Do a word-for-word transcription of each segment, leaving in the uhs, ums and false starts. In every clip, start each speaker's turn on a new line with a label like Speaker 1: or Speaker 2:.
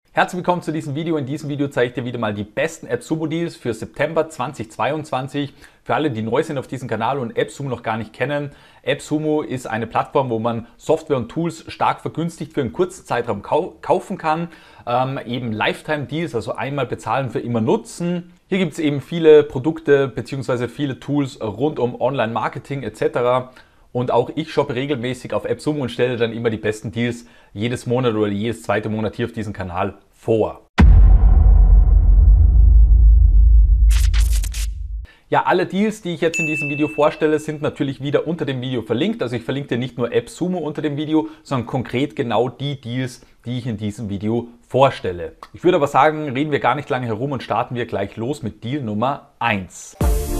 Speaker 1: Herzlich willkommen zu diesem Video. In diesem Video zeige ich dir wieder mal die besten AppSumo-Deals für September zweitausendzweiundzwanzig. Für alle, die neu sind auf diesem Kanal und AppSumo noch gar nicht kennen. AppSumo ist eine Plattform, wo man Software und Tools stark vergünstigt für einen kurzen Zeitraum kau kaufen kann. Ähm, eben Lifetime-Deals, also einmal bezahlen für immer nutzen. Hier gibt es eben viele Produkte bzw. viele Tools rund um Online-Marketing et cetera. Und auch ich shoppe regelmäßig auf AppSumo und stelle dann immer die besten Deals jedes Monat oder jedes zweite Monat hier auf diesem Kanal vor. Ja, alle Deals, die ich jetzt in diesem Video vorstelle, sind natürlich wieder unter dem Video verlinkt. Also ich verlinke dir nicht nur AppSumo unter dem Video, sondern konkret genau die Deals, die ich in diesem Video vorstelle. Ich würde aber sagen, reden wir gar nicht lange herum und starten wir gleich los mit Deal Nummer eins.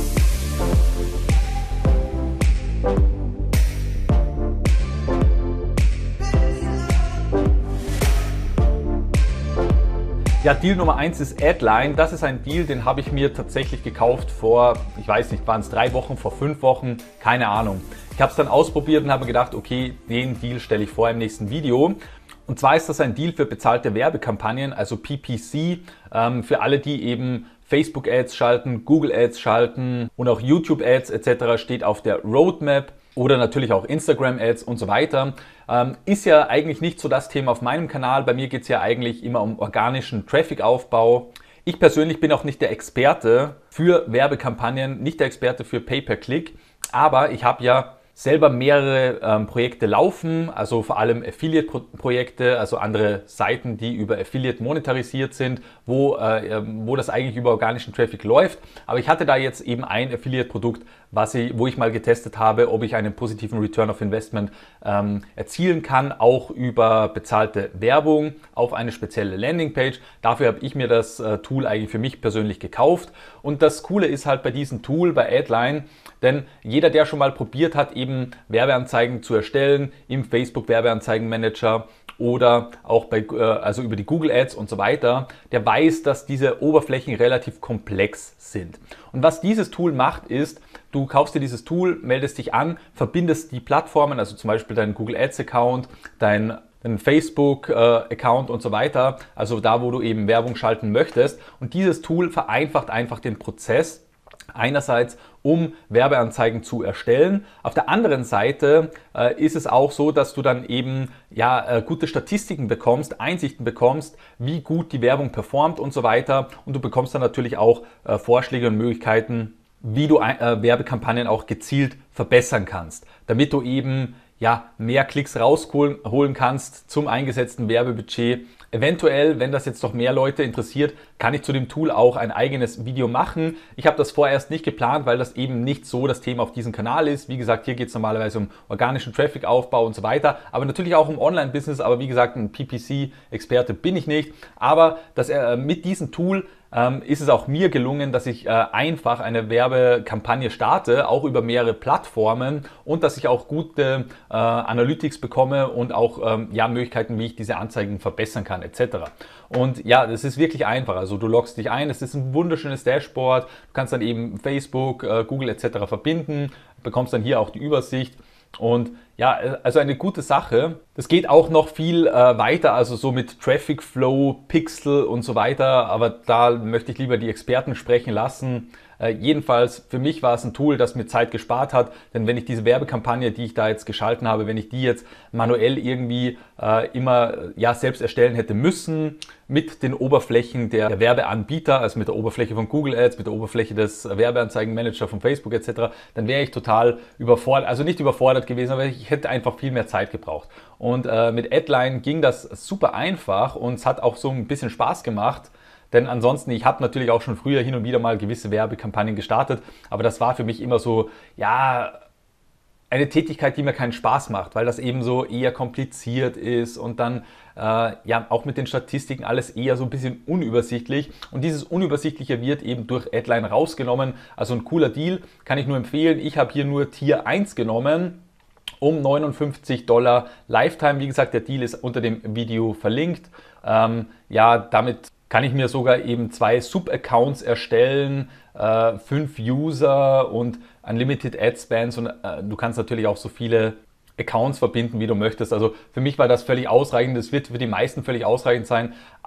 Speaker 1: Ja, Deal Nummer eins ist Adline. Das ist ein Deal, den habe ich mir tatsächlich gekauft vor, ich weiß nicht, waren es drei Wochen, vor fünf Wochen, keine Ahnung. Ich habe es dann ausprobiert und habe mir gedacht, okay, den Deal stelle ich vor im nächsten Video. Und zwar ist das ein Deal für bezahlte Werbekampagnen, also P P C, ähm, für alle, die eben Facebook-Ads schalten, Google-Ads schalten und auch YouTube-Ads et cetera steht auf der Roadmap. Oder natürlich auch Instagram-Ads und so weiter. Ähm, ist ja eigentlich nicht so das Thema auf meinem Kanal. Bei mir geht es ja eigentlich immer um organischen Traffic-Aufbau. Ich persönlich bin auch nicht der Experte für Werbekampagnen, nicht der Experte für Pay-per-Click. Aber ich habe ja selber mehrere ähm, Projekte laufen, also vor allem Affiliate-Projekte, also andere Seiten, die über Affiliate monetarisiert sind, wo, äh, wo das eigentlich über organischen Traffic läuft. Aber ich hatte da jetzt eben ein Affiliate-Produkt, was ich, wo ich mal getestet habe, ob ich einen positiven Return of Investment ähm, erzielen kann, auch über bezahlte Werbung auf eine spezielle Landingpage. Dafür habe ich mir das äh, Tool eigentlich für mich persönlich gekauft. Und das Coole ist halt bei diesem Tool, bei Adline, denn jeder, der schon mal probiert hat, eben Werbeanzeigen zu erstellen im Facebook-Werbeanzeigenmanager oder auch bei, äh, also über die Google Ads und so weiter, der weiß, dass diese Oberflächen relativ komplex sind. Und was dieses Tool macht, ist, du kaufst dir dieses Tool, meldest dich an, verbindest die Plattformen, also zum Beispiel deinen Google Ads Account, dein deinen Facebook-Account und so weiter, also da, wo du eben Werbung schalten möchtest. Und dieses Tool vereinfacht einfach den Prozess, einerseits, um Werbeanzeigen zu erstellen. Auf der anderen Seite äh, ist es auch so, dass du dann eben ja, äh, gute Statistiken bekommst, Einsichten bekommst, wie gut die Werbung performt und so weiter. Und du bekommst dann natürlich auch äh, Vorschläge und Möglichkeiten, wie du äh, Werbekampagnen auch gezielt verbessern kannst, damit du eben ja, mehr Klicks rausholen kannst zum eingesetzten Werbebudget. Eventuell, wenn das jetzt noch mehr Leute interessiert, kann ich zu dem Tool auch ein eigenes Video machen. Ich habe das vorerst nicht geplant, weil das eben nicht so das Thema auf diesem Kanal ist. Wie gesagt, hier geht es normalerweise um organischen Traffic-Aufbau und so weiter, aber natürlich auch um Online-Business. Aber wie gesagt, ein P P C-Experte bin ich nicht. Aber dass er mit diesem Tool Ähm, ist es auch mir gelungen, dass ich äh, einfach eine Werbekampagne starte, auch über mehrere Plattformen und dass ich auch gute äh, Analytics bekomme und auch ähm, ja, Möglichkeiten, wie ich diese Anzeigen verbessern kann et cetera. Und ja, das ist wirklich einfach. Also du loggst dich ein, es ist ein wunderschönes Dashboard, du kannst dann eben Facebook, äh, Google et cetera verbinden, bekommst dann hier auch die Übersicht. Und ja, also eine gute Sache. Das geht auch noch viel äh, weiter, also so mit Traffic Flow, Pixel und so weiter, aber da möchte ich lieber die Experten sprechen lassen. Äh, jedenfalls, für mich war es ein Tool, das mir Zeit gespart hat, denn wenn ich diese Werbekampagne, die ich da jetzt geschalten habe, wenn ich die jetzt manuell irgendwie äh, immer ja, selbst erstellen hätte müssen, mit den Oberflächen der, der Werbeanbieter, also mit der Oberfläche von Google Ads, mit der Oberfläche des Werbeanzeigenmanager von Facebook et cetera, dann wäre ich total überfordert, also nicht überfordert gewesen, aber ich hätte einfach viel mehr Zeit gebraucht. Und äh, mit Adline ging das super einfach und es hat auch so ein bisschen Spaß gemacht. Denn ansonsten, ich habe natürlich auch schon früher hin und wieder mal gewisse Werbekampagnen gestartet, aber das war für mich immer so, ja, eine Tätigkeit, die mir keinen Spaß macht, weil das eben so eher kompliziert ist und dann äh, ja auch mit den Statistiken alles eher so ein bisschen unübersichtlich. Und dieses Unübersichtliche wird eben durch Adline rausgenommen. Also ein cooler Deal, kann ich nur empfehlen. Ich habe hier nur Tier eins genommen um neunundfünfzig Dollar Lifetime. Wie gesagt, der Deal ist unter dem Video verlinkt. Ähm, ja, damit kann ich mir sogar eben zwei Sub-Accounts erstellen, äh, fünf User und Unlimited Ad-Spans und äh, du kannst natürlich auch so viele Accounts verbinden, wie du möchtest. Also für mich war das völlig ausreichend. Das wird für die meisten völlig ausreichend sein.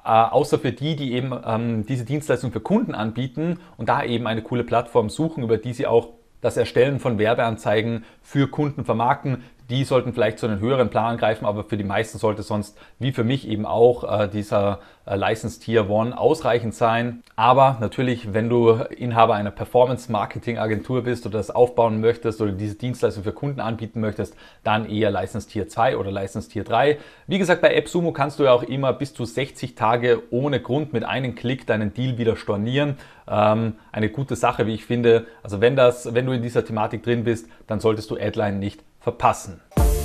Speaker 1: äh, außer für die, die eben ähm, diese Dienstleistung für Kunden anbieten und da eben eine coole Plattform suchen, über die sie auch das Erstellen von Werbeanzeigen für Kunden vermarkten. Die sollten vielleicht zu einem höheren Plan greifen, aber für die meisten sollte sonst, wie für mich eben auch, äh, dieser äh, License Tier eins ausreichend sein. Aber natürlich, wenn du Inhaber einer Performance-Marketing-Agentur bist oder das aufbauen möchtest oder diese Dienstleistung für Kunden anbieten möchtest, dann eher License Tier zwei oder License Tier drei. Wie gesagt, bei AppSumo kannst du ja auch immer bis zu sechzig Tage ohne Grund mit einem Klick deinen Deal wieder stornieren. Ähm, eine gute Sache, wie ich finde. Also wenn, das, wenn du in dieser Thematik drin bist, dann solltest du Adline nicht verpassen.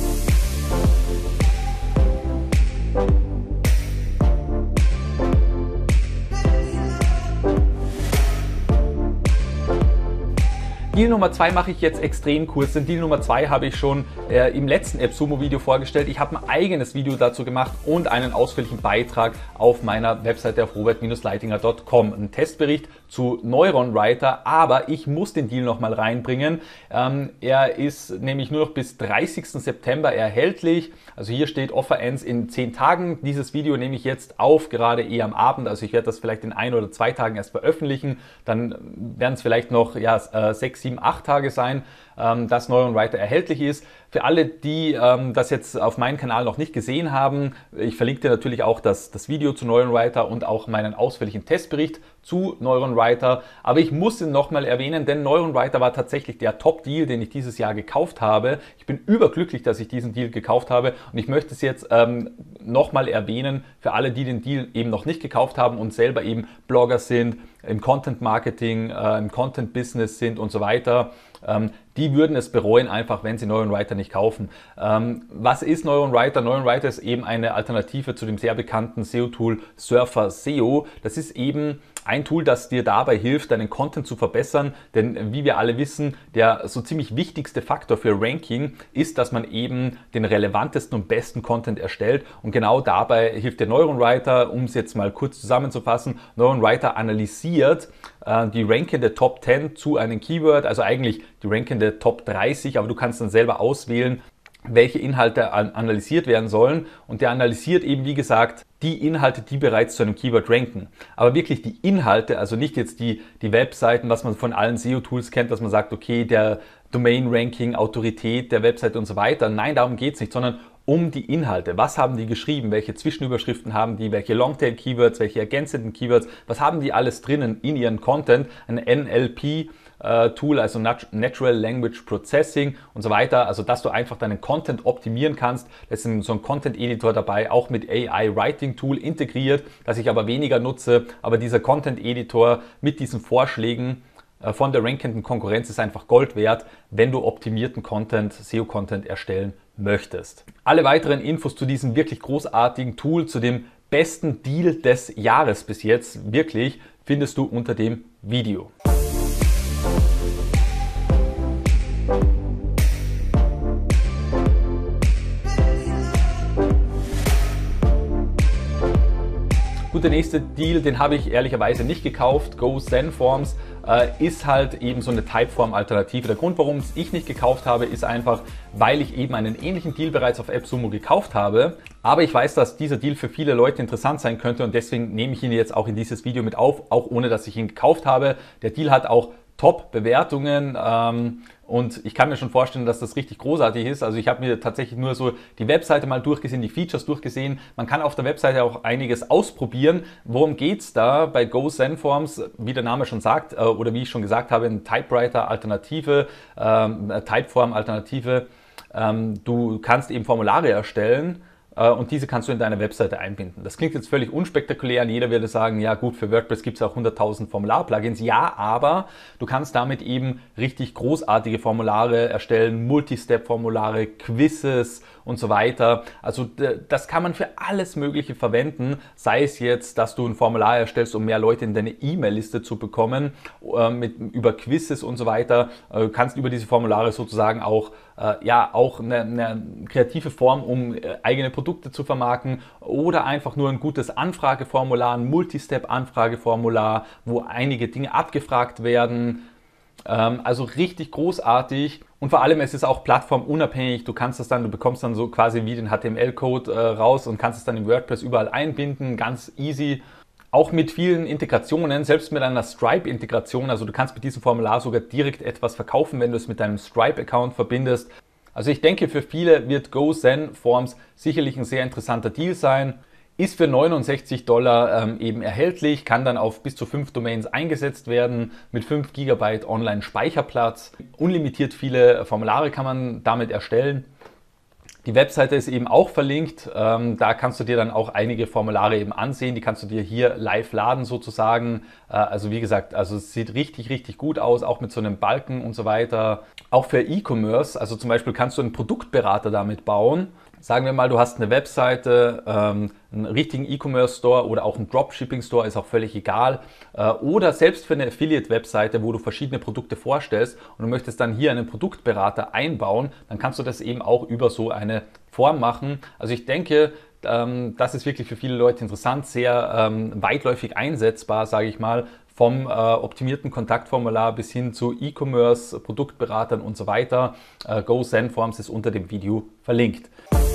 Speaker 1: Deal Nummer zwei mache ich jetzt extrem kurz, denn Deal Nummer zwei habe ich schon äh, im letzten AppSumo-Video vorgestellt. Ich habe ein eigenes Video dazu gemacht und einen ausführlichen Beitrag auf meiner Webseite auf robert Bindestrich leitinger Punkt com. Ein Testbericht zu Neuron Writer, aber ich muss den Deal nochmal reinbringen. Ähm, er ist nämlich nur noch bis dreißigsten September erhältlich. Also hier steht Offer Ends in zehn Tagen. Dieses Video nehme ich jetzt auf, gerade eher am Abend. Also ich werde das vielleicht in ein oder zwei Tagen erst veröffentlichen. Dann werden es vielleicht noch ja, sechs, sieben, acht Tage sein, ähm, dass Neuron Writer erhältlich ist. Für alle, die ähm, das jetzt auf meinem Kanal noch nicht gesehen haben, ich verlinke dir natürlich auch das, das Video zu Neuron Writer und auch meinen ausführlichen Testbericht zu Neuron Writer. Aber ich muss ihn nochmal erwähnen, denn Neuron Writer war tatsächlich der Top-Deal, den ich dieses Jahr gekauft habe. Ich bin überglücklich, dass ich diesen Deal gekauft habe und ich möchte es jetzt ähm, nochmal erwähnen für alle, die den Deal eben noch nicht gekauft haben und selber eben Blogger sind, im Content-Marketing, äh, im Content-Business sind und so weiter. Ähm, die würden es bereuen, einfach wenn sie Neuron Writer nicht kaufen. Ähm, was ist Neuron Writer? Neuron Writer ist eben eine Alternative zu dem sehr bekannten S E O-Tool Surfer S E O. Das ist eben ein Tool, das dir dabei hilft, deinen Content zu verbessern, denn wie wir alle wissen, der so ziemlich wichtigste Faktor für Ranking ist, dass man eben den relevantesten und besten Content erstellt und genau dabei hilft der Neuron Writer, um es jetzt mal kurz zusammenzufassen. Neuron Writer analysiert äh, die rankende Top zehn zu einem Keyword, also eigentlich die rankende Top dreißig, aber du kannst dann selber auswählen, welche Inhalte analysiert werden sollen und der analysiert eben, wie gesagt, die Inhalte, die bereits zu einem Keyword ranken. Aber wirklich die Inhalte, also nicht jetzt die, die Webseiten, was man von allen S E O-Tools kennt, dass man sagt, okay, der Domain-Ranking, Autorität der Webseite und so weiter. Nein, darum geht es nicht, sondern um die Inhalte. Was haben die geschrieben? Welche Zwischenüberschriften haben die? Welche Longtail-Keywords? Welche ergänzenden Keywords? Was haben die alles drinnen in ihren Content? Ein N L P Tool, also Natural Language Processing und so weiter, also dass du einfach deinen Content optimieren kannst. Da ist so ein Content Editor dabei, auch mit A I Writing Tool integriert, das ich aber weniger nutze, aber dieser Content Editor mit diesen Vorschlägen von der rankenden Konkurrenz ist einfach Gold wert, wenn du optimierten Content, S E O-Content erstellen möchtest. Alle weiteren Infos zu diesem wirklich großartigen Tool, zu dem besten Deal des Jahres bis jetzt, wirklich, findest du unter dem Video. Gut, der nächste Deal, den habe ich ehrlicherweise nicht gekauft. GoZenForms äh, ist halt eben so eine Typeform-Alternative. Der Grund, warum ich nicht gekauft habe, ist einfach, weil ich eben einen ähnlichen Deal bereits auf AppSumo gekauft habe. Aber ich weiß, dass dieser Deal für viele Leute interessant sein könnte und deswegen nehme ich ihn jetzt auch in dieses Video mit auf, auch ohne dass ich ihn gekauft habe. Der Deal hat auch Top-Bewertungen ähm, und ich kann mir schon vorstellen, dass das richtig großartig ist. Also ich habe mir tatsächlich nur so die Webseite mal durchgesehen, die Features durchgesehen. Man kann auf der Webseite auch einiges ausprobieren. Worum geht's da bei GoZenForms? Wie der Name schon sagt, äh, oder wie ich schon gesagt habe, eine Typewriter-Alternative, ähm, Typeform-Alternative. Ähm, du kannst eben Formulare erstellen, und diese kannst du in deine Webseite einbinden. Das klingt jetzt völlig unspektakulär und jeder würde sagen, ja gut, für WordPress gibt es auch hunderttausend Formular-Plugins. Ja, aber du kannst damit eben richtig großartige Formulare erstellen, Multi-Step-Formulare, Quizzes und so weiter. Also das kann man für alles Mögliche verwenden, sei es jetzt, dass du ein Formular erstellst, um mehr Leute in deine E-Mail-Liste zu bekommen, äh, mit, über Quizzes und so weiter. Du äh, kannst über diese Formulare sozusagen auch, äh, ja, auch eine, eine kreative Form, um äh, eigene Produkte zu vermarkten oder einfach nur ein gutes Anfrageformular, ein Multi-Step-Anfrageformular, wo einige Dinge abgefragt werden. Ähm, also richtig großartig und vor allem es ist auch plattformunabhängig. Du kannst das dann, du bekommst dann so quasi wie den H T M L-Code äh, raus und kannst es dann im WordPress überall einbinden, ganz easy. Auch mit vielen Integrationen, selbst mit einer Stripe-Integration, also du kannst mit diesem Formular sogar direkt etwas verkaufen, wenn du es mit deinem Stripe-Account verbindest. Also ich denke, für viele wird GoZenForms sicherlich ein sehr interessanter Deal sein. Ist für neunundsechzig Dollar ähm, eben erhältlich, kann dann auf bis zu fünf Domains eingesetzt werden, mit fünf Gigabyte Online-Speicherplatz. Unlimitiert viele Formulare kann man damit erstellen. Die Webseite ist eben auch verlinkt, ähm, da kannst du dir dann auch einige Formulare eben ansehen, die kannst du dir hier live laden sozusagen. Äh, also wie gesagt, also es sieht richtig, richtig gut aus, auch mit so einem Balken und so weiter. Auch für E-Commerce, also zum Beispiel kannst du einen Produktberater damit bauen. Sagen wir mal, du hast eine Webseite, ähm, einen richtigen E-Commerce-Store oder auch einen Dropshipping-Store, ist auch völlig egal. Äh, oder selbst für eine Affiliate-Webseite, wo du verschiedene Produkte vorstellst und du möchtest dann hier einen Produktberater einbauen, dann kannst du das eben auch über so eine Form machen. Also ich denke, ähm, das ist wirklich für viele Leute interessant, sehr ähm, weitläufig einsetzbar, sage ich mal. Vom äh, optimierten Kontaktformular bis hin zu E-Commerce, Produktberatern und so weiter. Äh, GoZenForms ist unter dem Video verlinkt.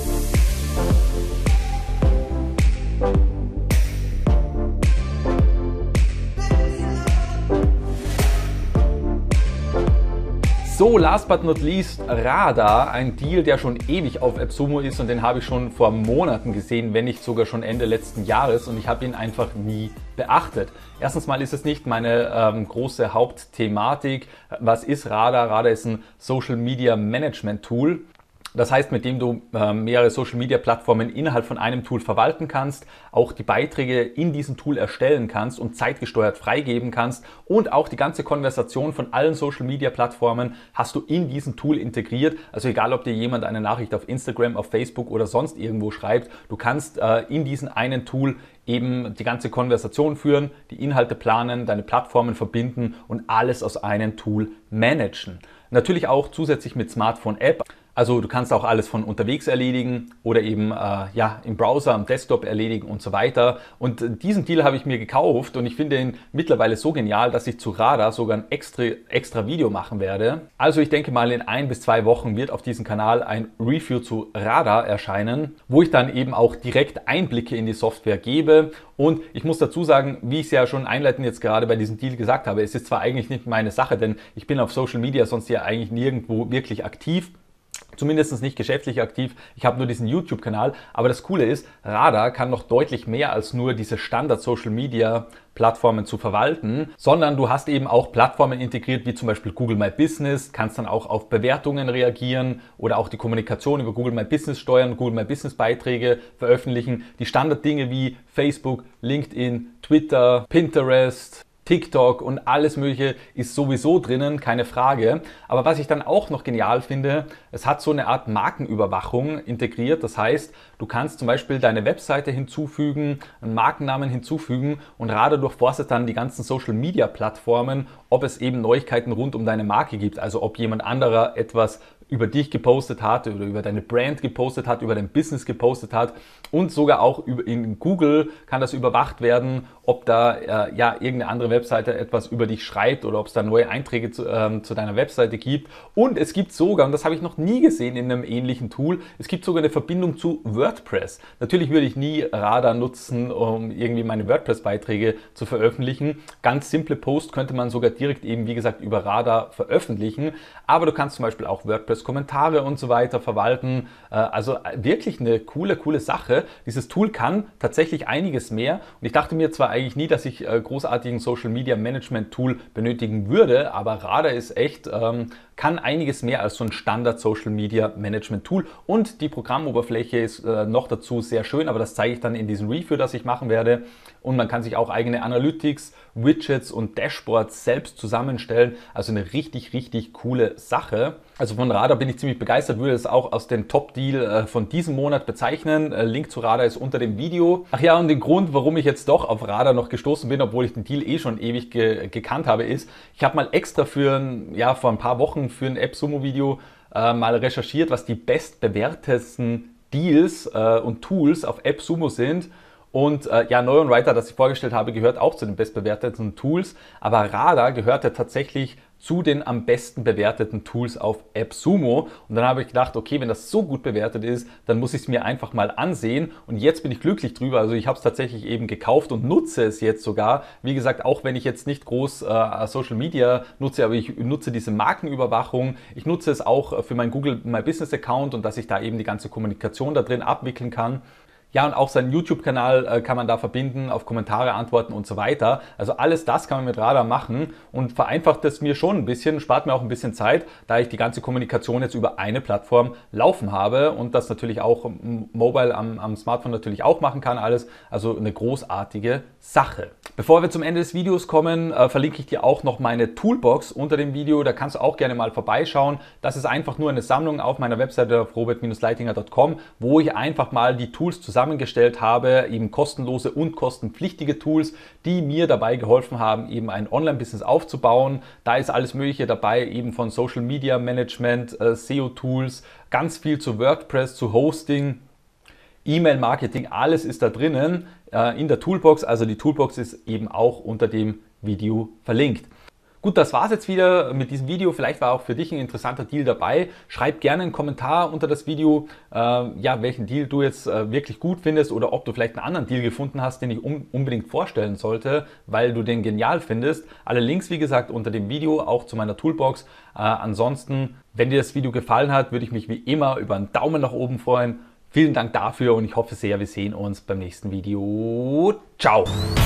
Speaker 1: So, last but not least, Radar, ein Deal, der schon ewig auf AppSumo ist und den habe ich schon vor Monaten gesehen, wenn nicht sogar schon Ende letzten Jahres und ich habe ihn einfach nie beachtet. Erstens mal ist es nicht meine ähm, große Hauptthematik. Was ist Radar? Radar ist ein Social Media Management Tool. Das heißt, mit dem du äh, mehrere Social-Media-Plattformen innerhalb von einem Tool verwalten kannst, auch die Beiträge in diesem Tool erstellen kannst und zeitgesteuert freigeben kannst und auch die ganze Konversation von allen Social-Media-Plattformen hast du in diesem Tool integriert. Also egal, ob dir jemand eine Nachricht auf Instagram, auf Facebook oder sonst irgendwo schreibt, du kannst äh, in diesem einen Tool eben die ganze Konversation führen, die Inhalte planen, deine Plattformen verbinden und alles aus einem Tool managen. Natürlich auch zusätzlich mit Smartphone-App. Also du kannst auch alles von unterwegs erledigen oder eben äh, ja, im Browser, am Desktop erledigen und so weiter. Und diesen Deal habe ich mir gekauft und ich finde ihn mittlerweile so genial, dass ich zu Radar sogar ein extra, extra Video machen werde. Also ich denke mal, in ein bis zwei Wochen wird auf diesem Kanal ein Review zu Radar erscheinen, wo ich dann eben auch direkt Einblicke in die Software gebe. Und ich muss dazu sagen, wie ich es ja schon einleitend jetzt gerade bei diesem Deal gesagt habe, es ist zwar eigentlich nicht meine Sache, denn ich bin auf Social Media sonst ja eigentlich nirgendwo wirklich aktiv. Zumindest nicht geschäftlich aktiv. Ich habe nur diesen YouTube-Kanal. Aber das Coole ist, Radar kann noch deutlich mehr als nur diese Standard-Social-Media-Plattformen zu verwalten, sondern du hast eben auch Plattformen integriert, wie zum Beispiel Google My Business, kannst dann auch auf Bewertungen reagieren oder auch die Kommunikation über Google My Business steuern, Google My Business-Beiträge veröffentlichen. Die Standarddinge wie Facebook, LinkedIn, Twitter, Pinterest, TikTok und alles Mögliche ist sowieso drinnen, keine Frage. Aber was ich dann auch noch genial finde, es hat so eine Art Markenüberwachung integriert. Das heißt, du kannst zum Beispiel deine Webseite hinzufügen, einen Markennamen hinzufügen und Radar durchforstet dann die ganzen Social-Media-Plattformen, ob es eben Neuigkeiten rund um deine Marke gibt. Also ob jemand anderer etwas über dich gepostet hat oder über deine Brand gepostet hat, über dein Business gepostet hat und sogar auch in Google kann das überwacht werden, ob da äh, ja irgendeine andere Webseite etwas über dich schreibt oder ob es da neue Einträge zu, ähm, zu deiner Webseite gibt. Und es gibt sogar, und das habe ich noch nie gesehen in einem ähnlichen Tool, es gibt sogar eine Verbindung zu WordPress. Natürlich würde ich nie Radar nutzen, um irgendwie meine WordPress-Beiträge zu veröffentlichen. Ganz simple Posts könnte man sogar direkt eben, wie gesagt, über Radar veröffentlichen. Aber du kannst zum Beispiel auch WordPress-Kommentare und so weiter verwalten. Also wirklich eine coole, coole Sache. Dieses Tool kann tatsächlich einiges mehr. Und ich dachte mir zwar eigentlich nie, dass ich großartigen Social-Media-Management-Tool benötigen würde, aber Radar ist echt, ähm, kann einiges mehr als so ein Standard-Social-Media-Management-Tool. Und die Programmoberfläche ist äh, noch dazu sehr schön, aber das zeige ich dann in diesem Review, das ich machen werde. Und man kann sich auch eigene Analytics, Widgets und Dashboards selbst zusammenstellen. Also eine richtig, richtig coole Sache. Also von Radar bin ich ziemlich begeistert, würde es auch als den Top-Deal von diesem Monat bezeichnen. Link zu Radar ist unter dem Video. Ach ja, und den Grund, warum ich jetzt doch auf Radar noch gestoßen bin, obwohl ich den Deal eh schon ewig ge gekannt habe, ist, ich habe mal extra für ein, ja, vor ein paar Wochen für ein AppSumo-Video äh, mal recherchiert, was die bestbewertesten Deals äh, und Tools auf AppSumo sind. Und äh, ja, Neuron Writer, das ich vorgestellt habe, gehört auch zu den bestbewerteten Tools. Aber Radar gehörte tatsächlich zu den am besten bewerteten Tools auf AppSumo. Und dann habe ich gedacht, okay, wenn das so gut bewertet ist, dann muss ich es mir einfach mal ansehen. Und jetzt bin ich glücklich drüber. Also ich habe es tatsächlich eben gekauft und nutze es jetzt sogar. Wie gesagt, auch wenn ich jetzt nicht groß äh, Social Media nutze, aber ich nutze diese Markenüberwachung. Ich nutze es auch für meinen Google My Business Account und dass ich da eben die ganze Kommunikation da drin abwickeln kann. Ja, und auch seinen YouTube-Kanal äh, kann man da verbinden, auf Kommentare antworten und so weiter. Also alles das kann man mit Radar machen und vereinfacht es mir schon ein bisschen, spart mir auch ein bisschen Zeit, da ich die ganze Kommunikation jetzt über eine Plattform laufen habe und das natürlich auch mobile am, am Smartphone natürlich auch machen kann alles. Also eine großartige Sache. Bevor wir zum Ende des Videos kommen, äh, verlinke ich dir auch noch meine Toolbox unter dem Video. Da kannst du auch gerne mal vorbeischauen. Das ist einfach nur eine Sammlung auf meiner Webseite auf robert Bindestrich leitinger Punkt com, wo ich einfach mal die Tools zusammen zusammengestellt habe, eben kostenlose und kostenpflichtige Tools, die mir dabei geholfen haben, eben ein Online-Business aufzubauen. Da ist alles Mögliche dabei, eben von Social Media Management, äh, S E O-Tools, ganz viel zu WordPress, zu Hosting, E-Mail-Marketing, alles ist da drinnen äh, in der Toolbox. Also die Toolbox ist eben auch unter dem Video verlinkt. Gut, das war's jetzt wieder mit diesem Video. Vielleicht war auch für dich ein interessanter Deal dabei. Schreib gerne einen Kommentar unter das Video, äh, ja, welchen Deal du jetzt äh, wirklich gut findest oder ob du vielleicht einen anderen Deal gefunden hast, den ich um, unbedingt vorstellen sollte, weil du den genial findest. Alle Links, wie gesagt, unter dem Video, auch zu meiner Toolbox. Äh, ansonsten, wenn dir das Video gefallen hat, würde ich mich wie immer über einen Daumen nach oben freuen. Vielen Dank dafür und ich hoffe sehr, wir sehen uns beim nächsten Video. Ciao!